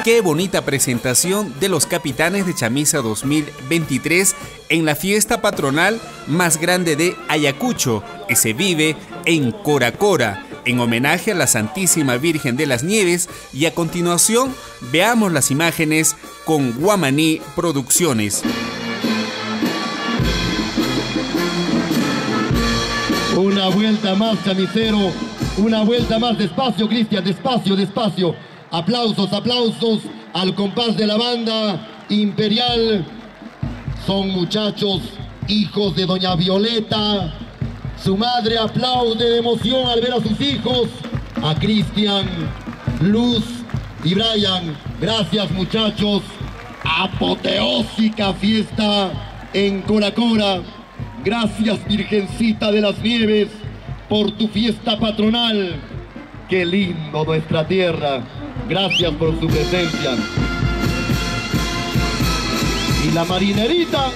Qué bonita presentación de los Capitanes de Chamisa 2023 en la fiesta patronal más grande de Ayacucho, que se vive en Cora Cora, en homenaje a la Santísima Virgen de las Nieves. Y a continuación veamos las imágenes con Guamaní Producciones. Una vuelta más, chamisero, una vuelta más. Despacio, Cristian, despacio, despacio. Aplausos, aplausos al compás de la banda imperial. Son muchachos, hijos de doña Violeta. Su madre aplaude de emoción al ver a sus hijos, a Cristian, Luz y Brian. Gracias, muchachos. Apoteósica fiesta en Cora Cora. Gracias, Virgencita de las Nieves, por tu fiesta patronal. Qué lindo nuestra tierra. Gracias por su presencia. Y la marinerita.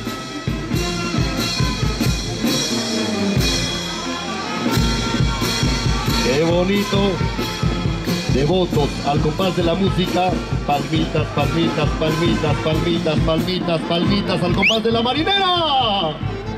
Qué bonito. Devotos al compás de la música. Palmitas, palmitas, palmitas, palmitas, palmitas, palmitas al compás de la marinera.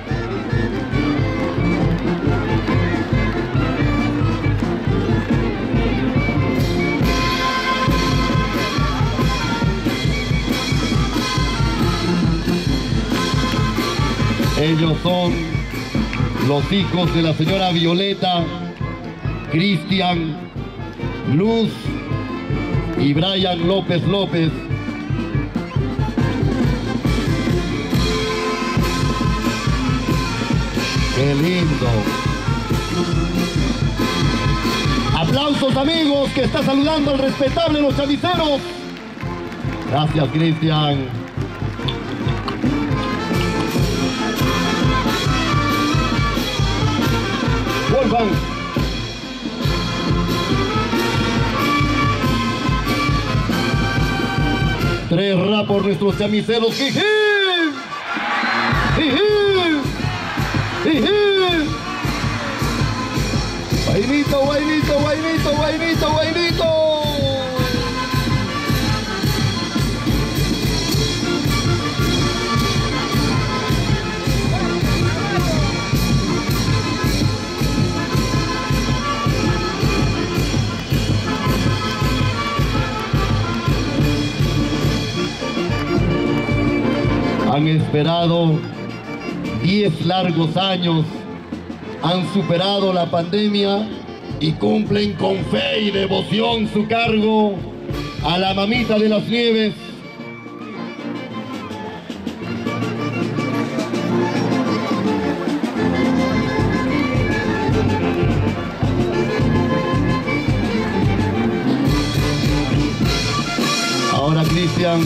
Ellos son los hijos de la señora Violeta, Cristian, Luz y Brian López López. ¡Qué lindo! Aplausos, amigos, que está saludando al respetable Los Chamiseros. Gracias, Cristian. Wolfgang. Tres rap por nuestros chamiseros. ¡Jijí! ¡Jijí! ¡Jijí! ¡Guainito, guainito, guainito, guainito, guainito! Han esperado 10 largos años, han superado la pandemia y cumplen con fe y devoción su cargo a la mamita de las nieves. Ahora, Cristian.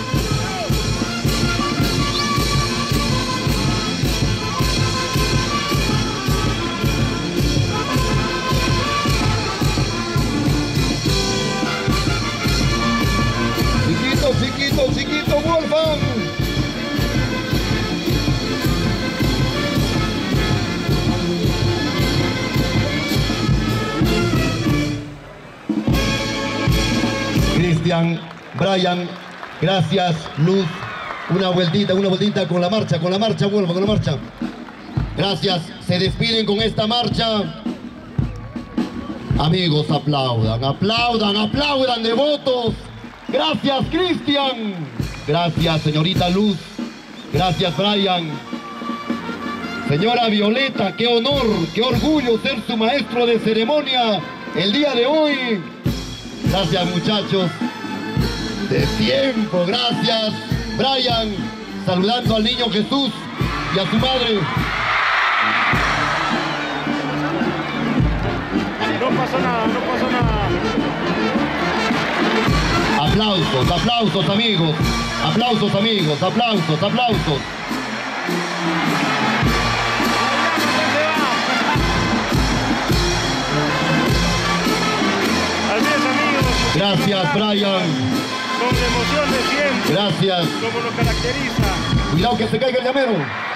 Chiquito, Wolfgang. Cristian, Brian, gracias, Luz. Una vueltita con la marcha, Wolfgang, con la marcha. Gracias, se despiden con esta marcha. Amigos, aplaudan, aplaudan, aplaudan, devotos. Gracias, Cristian. Gracias, señorita Luz. Gracias, Brian. Señora Violeta, qué honor, qué orgullo ser su maestro de ceremonia el día de hoy. Gracias, muchachos. De tiempo, gracias. Brian, saludando al niño Jesús y a su madre. No pasó nada, no pasó nada. Aplausos, aplausos, amigos. Aplausos, amigos, aplausos, aplausos. Adiós, amigos. Gracias, Brian. Con la emoción de siempre. Gracias. Como nos caracteriza. Cuidado que se caiga el llamero.